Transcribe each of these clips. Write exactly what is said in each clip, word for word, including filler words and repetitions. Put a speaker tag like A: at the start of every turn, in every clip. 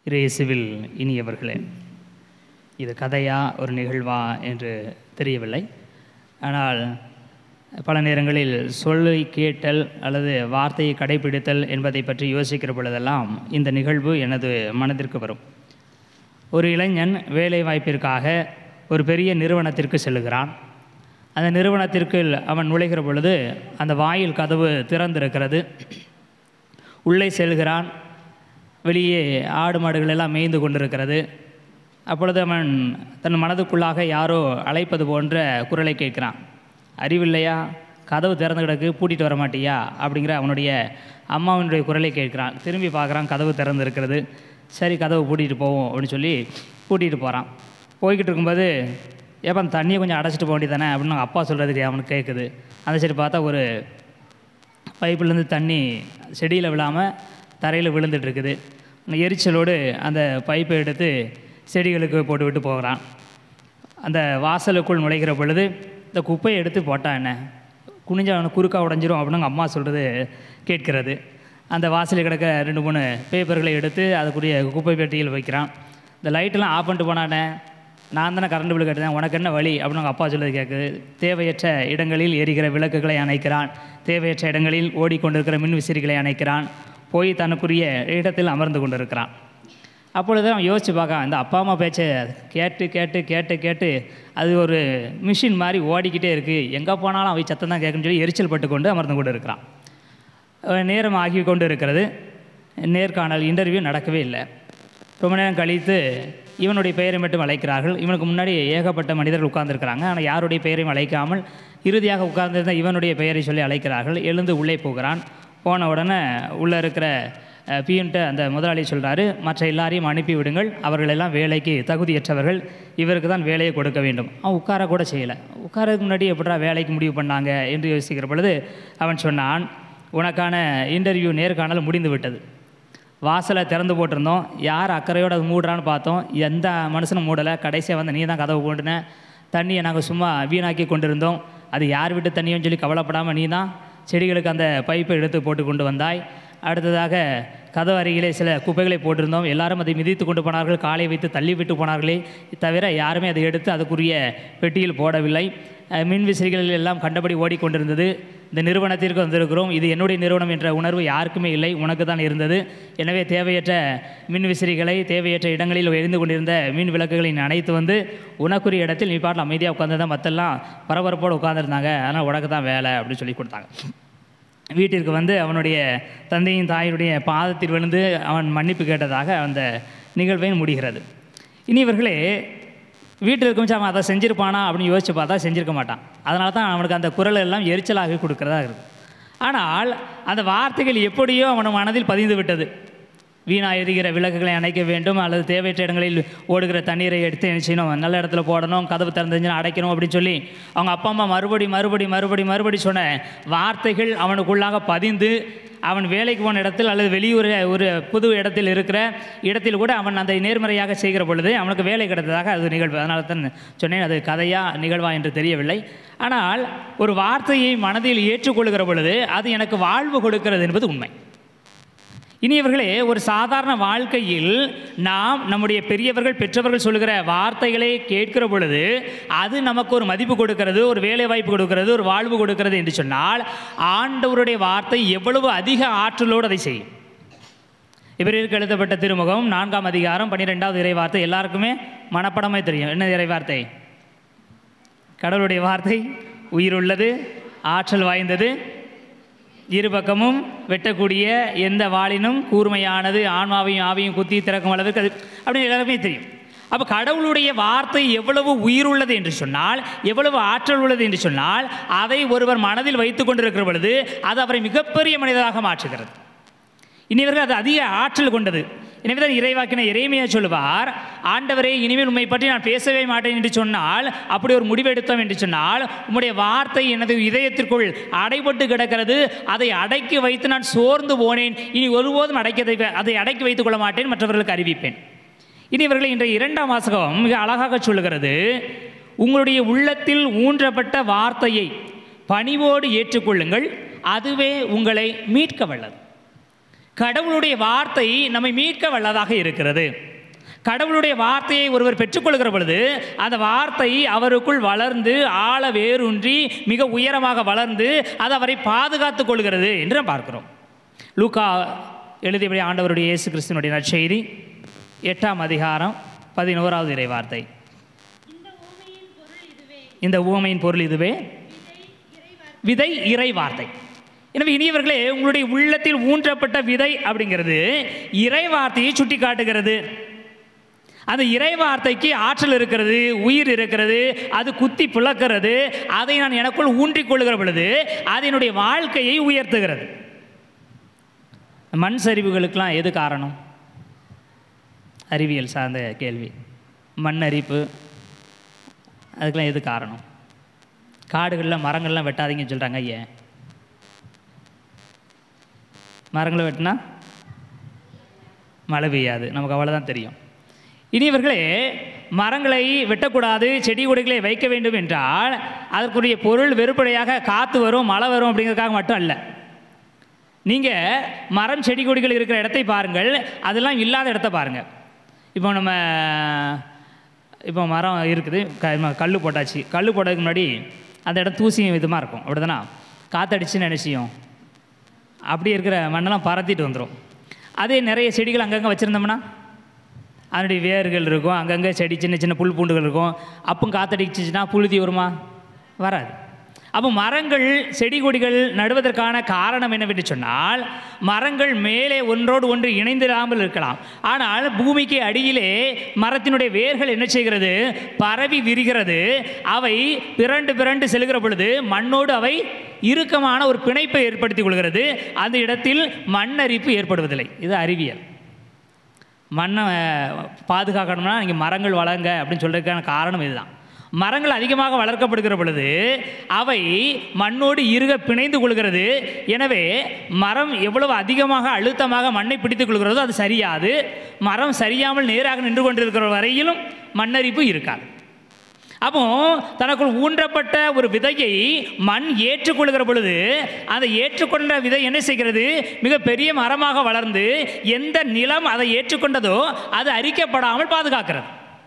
A: இயேசுவில் இனியவர்களே, இது கதையா ஒரு நிகழ்வா என்று தெரியவில்லை. ஆனால் பல நேரங்களில் சொல்லை கேட்டல் அல்லது வார்த்தையை கடைபிடித்தல் என்பதை பற்றி யோசிக்கிற பொழுதெல்லாம் இந்த நிகழ்வு எனது மனதிற்கு வரும். ஒரு இளைஞன் வேலை வாய்ப்பிற்காக ஒரு பெரிய நிறுவனத்திற்கு செல்லுகிறான். அந்த நிறுவனத்திற்கு அவன் நுழைகிற பொழுது அந்த வாயில் கதவு திறந்திருக்கிறது. உள்ளே செல்கிறான். வெளியே ஆடு மாடுகள் எல்லாம் மேய்ந்து கொண்டிருக்கிறது. அப்பொழுது அவன் தன் மனதுக்குள்ளாக யாரோ அழைப்பது போன்ற குரலை கேட்கிறான். அறிவில்லையா, கதவு திறந்து கிடக்கு, பூட்டிட்டு வர மாட்டியா அப்படிங்கிற அவனுடைய அம்மாவினுடைய குரலை கேட்கிறான். திரும்பி பார்க்குறான், கதவு திறந்து இருக்கிறது. சரி, கதவு பூட்டிகிட்டு போவோம் அப்படின்னு சொல்லி பூட்டிகிட்டு போகிறான். போய்கிட்டு இருக்கும்போது, ஏப்பா அந்த தண்ணியை கொஞ்சம் அடைச்சிட்டு போக வேண்டியதானே அப்படின்னு அவங்க அப்பா சொல்கிறதுக்கு அவனுக்கு கேட்குது. அந்த சரி பார்த்தா ஒரு பைப்புலேருந்து தண்ணி செடியில் விழாமல் தரையில் விழுந்துட்டுருக்குது. அந்த எரிச்சலோடு அந்த பைப்பை எடுத்து செடிகளுக்கு போட்டு விட்டு போகிறான். அந்த வாசலுக்குள் நுழைகிற பொழுது இந்த குப்பையை எடுத்து போட்டான், என்ன குனிஞ்சா அவனை குறுக்கா உடஞ்சிரும் அப்படின்னு அம்மா சொல்கிறது கேட்கிறது. அந்த வாசலில் கிடக்க ரெண்டு மூணு பேப்பர்களை எடுத்து அதுக்குரிய குப்பை பெட்டியில் வைக்கிறான். இந்த லைட்டெல்லாம் ஆஃப் பண்ணிட்டு போனானே, நான் தானே கரண்ட் பில் கட்டுறேன், உனக்கு என்ன வழி அப்படின்னு அவங்க அப்பா சொல்கிறது கேட்குது. தேவையற்ற இடங்களில் எரிகிற விளக்குகளை அணைக்கிறான். தேவையற்ற இடங்களில் ஓடிக்கொண்டிருக்கிற மின் விசிறிகளை அணைக்கிறான். போய் தனக்குரிய இடத்தில் அமர்ந்து கொண்டு இருக்கிறான். அப்பொழுது அவன் யோசித்து பார்க்கான், இந்த அப்பா அம்மா பேச்சை கேட்டு கேட்டு கேட்டு கேட்டு அது ஒரு மிஷின் மாதிரி ஓடிக்கிட்டே இருக்குது, எங்கே போனாலும் அவை சத்தம் தான் கேட்குன்னு சொல்லி எரிச்சல் பட்டு கொண்டு அமர்ந்து கொண்டு இருக்கிறான். நேரம் ஆகி கொண்டு இருக்கிறது. நேர்காணல் இன்டர்வியூ நடக்கவே இல்லை. ரொம்ப நேரம் கழித்து இவனுடைய பெயரை மட்டும் அழைக்கிறார்கள். இவனுக்கு முன்னாடி ஏகப்பட்ட மனிதர்கள் உட்கார்ந்துருக்கிறாங்க. ஆனால் யாருடைய பெயரையும் அழைக்காமல் இறுதியாக உட்கார்ந்திருந்த இவனுடைய பெயரை சொல்லி அழைக்கிறார்கள். எழுந்து உள்ளே போகிறான். போன உடனே உள்ளே இருக்கிற பியூன்ட்ட அந்த முதலாளி சொல்கிறாரு, மற்ற எல்லாரையும் அனுப்பிவிடுங்கள், அவர்களெல்லாம் வேலைக்கு தகுதியற்றவர்கள், இவருக்கு தான் வேலையை கொடுக்க வேண்டும். அவன் உட்கார கூட செய்யலை. உட்காரதுக்கு முன்னாடி எப்படா வேலைக்கு முடிவு பண்ணாங்க என்று யோசிக்கிற பொழுது அவன் சொன்னான், உனக்கான இன்டர்வியூ நேர்காணல் முடிந்து விட்டது. வாசலை திறந்து போட்டிருந்தோம், யார் அக்கறையோடு அது மூடுறான்னு பார்த்தோம், எந்த மனுஷனும் மூடலை. கடைசியாக வந்து நீ தான் கதவு போட்டுன. தண்ணியை நாங்கள் சும்மா வீணாக்கி கொண்டிருந்தோம், அது யார் வீட்டு தண்ணியோன்னு சொல்லி கவலைப்படாமல் நீ தான் செடிகளுக்கு அந்த பைப்பை எடுத்து போட்டு கொண்டு வந்தாய். அடுத்ததாக கதவு அருகிலே சில குப்பைகளை போட்டிருந்தோம், எல்லாரும் அதை மிதித்து கொண்டு போனார்கள், காலை வைத்து தள்ளி விட்டு போனார்களே தவிர யாருமே அதை எடுத்து அதுக்குரிய பெட்டியில் போடவில்லை. மின் விசிறிகள் எல்லாம் கண்டபடி ஓடிக்கொண்டிருந்தது. இந்த நிறுவனத்திற்கு வந்திருக்கிறோம், இது என்னுடைய நிறுவனம் என்ற உணர்வு யாருக்குமே இல்லை, உனக்கு தான் இருந்தது. எனவே தேவையற்ற மின் விசிறிகளை தேவையற்ற இடங்களில் எரிந்து கொண்டிருந்த மின் விளக்குகளை அணைத்து வந்து உனக்குரிய இடத்தில் நீ பாட்டில் அமைதியாக உட்காந்துருந்தா, மற்றெல்லாம் பரபரப்போடு உட்காந்துருந்தாங்க, அதனால் உனக்கு தான் வேலை அப்படின்னு சொல்லி கொடுத்தாங்க. வீட்டிற்கு வந்து அவனுடைய தந்தையின் தாயுடைய பாதத்தில் விழுந்து அவன் மன்னிப்பு கேட்டதாக அந்த நிகழ்வை முடிகிறது. இனி இவர்களே வீட்டில் இருக்கும்போது அவன் அதை செஞ்சுருப்பானா அப்படின்னு யோசிச்சு பார்த்தா செஞ்சுருக்க மாட்டான். அதனால தான் அவனுக்கு அந்த குரல் எல்லாம் எரிச்சலாகி கொடுக்குறதா இருக்குது. ஆனால் அந்த வார்த்தைகள் எப்படியோ அவன் மனதில் பதிந்து விட்டது. வீணாக எரிகிற விளக்குகளை அணைக்க வேண்டும், அல்லது தேவையற்ற இடங்களில் ஓடுகிற தண்ணீரை எடுத்து என்ன செய்யணும், நல்ல இடத்துல போடணும், கதவு திறந்துச்சுன்னா அடைக்கணும் அப்படின்னு சொல்லி அவங்க அப்பா அம்மா மறுபடி மறுபடி மறுபடி மறுபடி சொன்ன வார்த்தைகள் அவனுக்குள்ளாக பதிந்து அவன் வேலைக்கு போன இடத்தில் அல்லது வெளியூர் ஒரு புது இடத்தில் இருக்கிற இடத்தில் கூட அவன் அந்த நேர்மறையாக செய்கிற பொழுது அவனுக்கு வேலை கிடைத்ததாக அது நிகழ்வு. அதனால தான் சொன்னேன், அது கதையா நிகழ்வா என்று தெரியவில்லை. ஆனால் ஒரு வார்த்தையை மனதில் ஏற்றுக்கொள்கிற பொழுது அது எனக்கு வாழ்வு கொடுக்கிறது என்பது உண்மை. இனியவர்களே, ஒரு சாதாரண வாழ்க்கையில் நாம் நம்முடைய பெரியவர்கள் பெற்றவர்கள் சொல்லுகிற வார்த்தைகளை கேட்கிற பொழுது அது நமக்கு ஒரு மதிப்பு கொடுக்கிறது, ஒரு வேலை வாய்ப்பு கொடுக்கிறது, ஒரு வாழ்வு கொடுக்கிறது என்று சொன்னால் ஆண்டவருடைய வார்த்தை எவ்வளவு அதிக ஆற்றலோடு அதை செய்யும். இவருக்கு எழுதப்பட்ட திருமுகம் நான்காம் அதிகாரம் பன்னிரெண்டாவது இறை வார்த்தை எல்லாருக்குமே மனப்படமே தெரியும். என்ன இறை வார்த்தை? கடவுளுடைய வார்த்தை உயிருள்ளது, ஆற்றல் வாய்ந்தது, இரு பக்கமும் வெட்டக்கூடிய எந்த வாளினும் கூர்மையானது, ஆன்மாவையும் ஆவியும் குத்தி திறக்கும் அளவுக்கு அது அப்படின்னு எல்லாருமே தெரியும். அப்போ கடவுளுடைய வார்த்தை எவ்வளவு உயிருள்ளது என்று சொன்னால், எவ்வளவு ஆற்றல் உள்ளது என்று சொன்னால், அதை ஒருவர் மனதில் வைத்து கொண்டிருக்கிற பொழுது அது அவரை மிகப்பெரிய மனிதராக மாற்றுகிறது. இனிவர்கள் அது அதிக ஆற்றல் கொண்டது. எனவே தான் இறைவாக்கின எரேமியா சொல்லுவார், ஆண்டவரே இனிமேல் உண்மை பற்றி நான் பேசவே மாட்டேன் என்று சொன்னால், அப்படி ஒரு முடிவெடுத்தோம் என்று சொன்னால், உம்முடைய வார்த்தை எனது இதயத்திற்குள் அடைபட்டு கிடக்கிறது, அதை அடக்கி வைத்து நான் சோர்ந்து போனேன், இனி ஒருபோதும் அடைக்க அதை அடக்கி வைத்துக் கொள்ள மாட்டேன், மற்றவர்களுக்கு அறிவிப்பேன். இனி இவர்களை இன்றைய இரண்டாம் வாசகம் மிக அழகாக சொல்லுகிறது, உங்களுடைய உள்ளத்தில் ஊன்றப்பட்ட வார்த்தையை பணிவோடு ஏற்றுக்கொள்ளுங்கள், அதுவே உங்களை மீட்க வல்லது. கடவுளுடைய வார்த்தை நம்மை மீட்க வல்லதாக இருக்கிறது. கடவுளுடைய வார்த்தையை ஒருவர் பெற்றுக்கொள்கிற பொழுது அந்த வார்த்தை அவருக்குள் வளர்ந்து ஆழ வேரூன்றி மிக உயரமாக வளர்ந்து அது அவரை பாதுகாத்து கொள்கிறது என்று நாம் பார்க்கிறோம். லூக்கா எழுதியபடி ஆண்டவருடைய இயேசு கிறிஸ்துவினுடைய நற்செய்தி எட்டாம் அதிகாரம் பதினோராவது இறை வார்த்தை. இந்த உவமையின் பொருள் இதுவே, விதை இறை வார்த்தை. எனவே இனியவர்களே, உங்களுடைய உள்ளத்தில் ஊன்றப்பட்ட விதை அப்படிங்கிறது இறை வார்த்தையை சுட்டி காட்டுகிறது. அந்த இறை வார்த்தைக்கு ஆற்றல் இருக்கிறது, உயிர் இருக்கிறது, அது குத்தி பிளக்கிறது. அதை நான் எனக்குள் ஊன்றிக் கொள்கிற பொழுது அது என்னுடைய வாழ்க்கையை உயர்த்துகிறது. மண் சரிவுகளுக்கெல்லாம் எது காரணம்? அறிவியல் சார்ந்த கேள்வி. மண் அரிப்பு அதுக்கெல்லாம் எது காரணம்? காடுகளில் மரங்கள்லாம் வெட்டாதீங்கன்னு சொல்கிறாங்க. ஐயா, மரங்களை வெட்டினா மழை பெய்யாது, நமக்கு அவ்வளோதான் தெரியும். இனியவர்களே, மரங்களை வெட்டக்கூடாது, செடி கொடிகளை வைக்க வேண்டும் என்றால் அதற்குரிய பொருள் வெறுப்படையாக காற்று வரும், மழை வரும் அப்படிங்கிறதுக்காக மட்டும் அல்ல. நீங்கள் மரம் செடி கொடிகள் இருக்கிற இடத்தை பாருங்கள், அதெல்லாம் இல்லாத இடத்த பாருங்கள். இப்போ நம்ம இப்போ மரம் இருக்குது, க கல் போட்டாச்சு. கல் போட்டதுக்கு முன்னாடி அந்த இடம் தூசியும் விதமாக இருக்கும், அப்படி தானே? காற்றடிச்சுன்னு நினச்சியும் அப்படி இருக்கிற மண்ணெல்லாம் பறத்திட்டு வந்துடும். அதே நிறைய செடிகள் அங்கங்கே வச்சுருந்தோம்னா அதனுடைய வேர்கள் இருக்கும், அங்கங்கே செடி சின்ன சின்ன புல் பூண்டுகள் இருக்கும். அப்போ காற்றடிச்சிச்சுன்னா புழுதி வருமா? வராது. அப்போ மரங்கள் செடி கொடிகள் நடுவதற்கான காரணம் என்னவென்று சொன்னால், மரங்கள் மேலே ஒன்றோடு ஒன்று இணைந்திராமல் இருக்கலாம், ஆனால் பூமிக்கு அடியிலே மரத்தினுடைய வேர்கள் என்ன செய்கிறது? பரவி விரிகிறது. அவை பிறண்டு பிறண்டு செல்கிற பொழுது மண்ணோடு அவை இறுக்கமான ஒரு பிணைப்பை ஏற்படுத்திக் கொள்கிறது. அந்த இடத்தில் மண்ணரிப்பு ஏற்படுவதில்லை. இது அறிவியல். மண்ணை பாதுகாக்கணும்னா நீங்கள் மரங்கள் வளருங்க அப்படின்னு சொல்கிறதுக்கான காரணம் இதுதான். மரங்கள் அதிகமாக வளர்க்கப்படுகிற பொழுது அவை மண்ணோடு இறுக பிணைந்து கொள்கிறது. எனவே மரம் எவ்வளவு அதிகமாக அழுத்தமாக மண்ணை பிடித்துக் கொள்கிறதோ அது சரியாது. மரம் சரியாமல் நேராக நின்று கொண்டிருக்கிற வரையிலும் மண்ணரிப்பு இருக்காது. அப்போ தனக்குள் ஊன்றப்பட்ட ஒரு விதையை மண் ஏற்றுக்கொள்கிற பொழுது அதை ஏற்றுக்கொண்ட விதை என்ன செய்கிறது? மிக பெரிய மரமாக வளர்ந்து எந்த நிலம் அதை ஏற்றுக்கொண்டதோ அது அரிக்கப்படாமல் பாதுகாக்கிறது.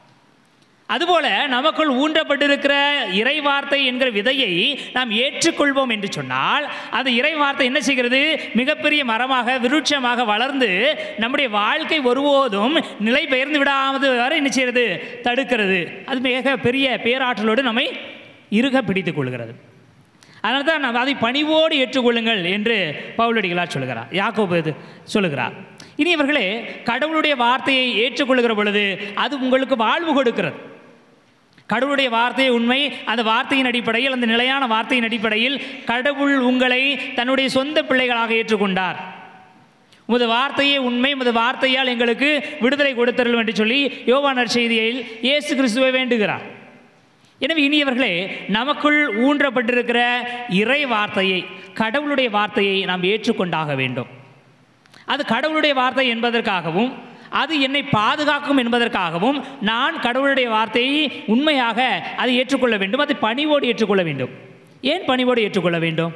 A: அதுபோல நமக்குள் ஊன்றப்பட்டிருக்கிற இறை வார்த்தை என்கிற விதையை நாம் ஏற்றுக்கொள்வோம் என்று சொன்னால் அந்த இறை வார்த்தை என்ன செய்கிறது? மிகப்பெரிய மரமாக விருட்சமாக வளர்ந்து நம்முடைய வாழ்க்கை ஒருபோதும் நிலை பெயர்ந்து விடாமல் வரை என்ன செய்கிறது? தடுக்கிறது. அது மிக பெரிய பேராற்றலோடு நம்மை இறுக பிடித்துக் கொள்கிறது. அதனால தான் நாம் அதை பணிவோடு ஏற்றுக்கொள்ளுங்கள் என்று பவுலடிகளார் சொல்கிறார், யாக்கோபு சொல்லுகிறார். இனி இவர்களே, கடவுளுடைய வார்த்தையை ஏற்றுக்கொள்கிற பொழுது அது உங்களுக்கு வாழ்வு கொடுக்கிறது. கடவுளுடைய வார்த்தையை உண்மை, அந்த வார்த்தையின் அடிப்படையில், அந்த நிலையான வார்த்தையின் அடிப்படையில் கடவுள் உங்களை தன்னுடைய சொந்த பிள்ளைகளாக ஏற்றுக்கொண்டார். உமது வார்த்தையே உண்மை, உமது வார்த்தையால் எங்களுக்கு விடுதலை கொடுத்தருளும் என்று சொல்லி யோவான் நற்செய்தியில் இயேசு கிறிஸ்துவை வேண்டுகிறார். எனவே இனியவர்களே, நமக்குள் ஊன்றப்பட்டிருக்கிற இறை வார்த்தையை, கடவுளுடைய வார்த்தையை நாம் ஏற்றுக்கொண்டாக வேண்டும். அது கடவுளுடைய வார்த்தை என்பதற்காகவும் அது என்னை பாதுகாக்கும் என்பதற்காகவும் நான் கடவுளுடைய வார்த்தையை உண்மையாக அதை ஏற்றுக்கொள்ள வேண்டும். அதை பணிவோடு ஏற்றுக்கொள்ள வேண்டும். ஏன் பணிவோடு ஏற்றுக்கொள்ள வேண்டும்?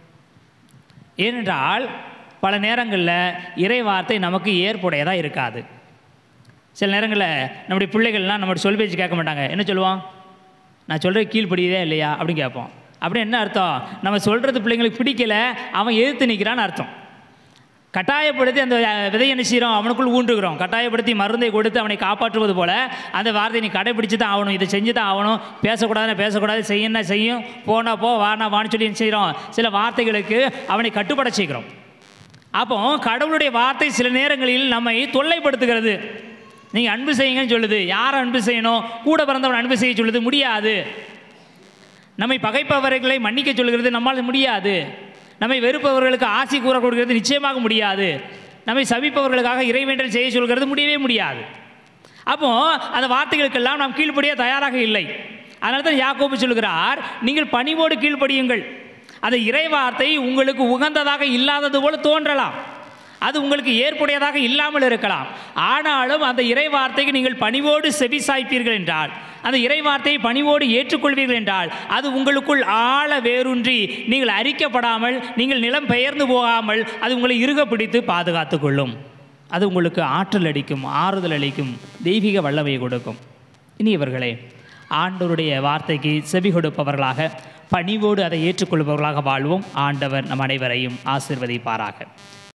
A: ஏனென்றால் பல நேரங்களில் இறை வார்த்தை நமக்கு ஏற்புடையதாக இருக்காது. சில நேரங்களில் நம்முடைய பிள்ளைகள்லாம் நம்மளுடைய சொல் பேச்சு கேட்க மாட்டாங்க. என்ன சொல்லுவோம்? நான் சொல்கிற கீழ்ப்படியதே இல்லையா அப்படின்னு கேட்போம். அப்படி என்ன அர்த்தம்? நம்ம சொல்கிறது பிள்ளைங்களுக்கு பிடிக்கலை, அவன் எதிர்த்து நிற்கிறான்னு அர்த்தம். கட்டாயப்படுத்தி அந்த விதை என்ன செய்கிறோம்? அவனுக்குள் ஊன்றுகிறோம். கட்டாயப்படுத்தி மருந்தை கொடுத்து அவனை காப்பாற்றுவது போல் அந்த வார்த்தையை நீ கடைப்பிடிச்சு தான் ஆகணும், இதை செஞ்சு தான் ஆகணும், பேசக்கூடாதுன்னா பேசக்கூடாது, செய்யணும்னா செய்யும், போனா போ, வானா வான்னு சொல்லி என்ன செய்கிறோம்? சில வார்த்தைகளுக்கு அவனை கட்டுப்பட செய்கிறோம். அப்போ கடவுளுடைய வார்த்தை சில நேரங்களில் நம்மை தொல்லைப்படுத்துகிறது. நீங்கள் அன்பு செய்யுங்கன்னு சொல்லுது. யார் அன்பு செய்யணும்? கூட பிறந்தவன் அன்பு செய்ய சொல்லுது, முடியாது. நம்மை பகைப்பவர்களை மன்னிக்க சொல்கிறது, நம்மால் முடியாது. நம்மை வெறுப்பவர்களுக்கு ஆசி கூற கொடுக்கிறது நிச்சயமாக முடியாது. நம்மை சபிப்பவர்களுக்காக இறைவேண்டல் செய்ய சொல்கிறது முடியவே முடியாது. அப்போ அந்த வார்த்தைகளுக்கெல்லாம் நாம் கீழ்ப்படிய தயாராக இல்லை. அதனால தான் யாக்கோபு சொல்கிறார், நீங்கள் பணிவோடு கீழ்ப்படியுங்கள். அந்த இறை வார்த்தை உங்களுக்கு உகந்ததாக இல்லாதது போல தோன்றலாம், அது உங்களுக்கு ஏற்புடையதாக இல்லாமல் இருக்கலாம். ஆனாலும் அந்த இறை வார்த்தைக்கு நீங்கள் பணிவோடு செவி சாய்ப்பீர்கள் என்றால், அந்த இறை வார்த்தையை பணிவோடு ஏற்றுக்கொள்வீர்கள் என்றால், அது உங்களுக்குள் ஆழ வேரூன்றி நீங்கள் அரிக்கப்படாமல், நீங்கள் நிலம் பெயர்ந்து போகாமல் அது உங்களை இறுக பிடித்து பாதுகாத்து கொள்ளும். அது உங்களுக்கு ஆற்றல் அளிக்கும், ஆறுதல் அளிக்கும், தெய்வீக வல்லமையை கொடுக்கும். இனியவர்களே, ஆண்டவருடைய வார்த்தைக்கு செவி கொடுப்பவர்களாக, பணிவோடு அதை ஏற்றுக்கொள்பவர்களாக வாழ்வோம். ஆண்டவர் நம் அனைவரையும் ஆசீர்வதிப்பாராக.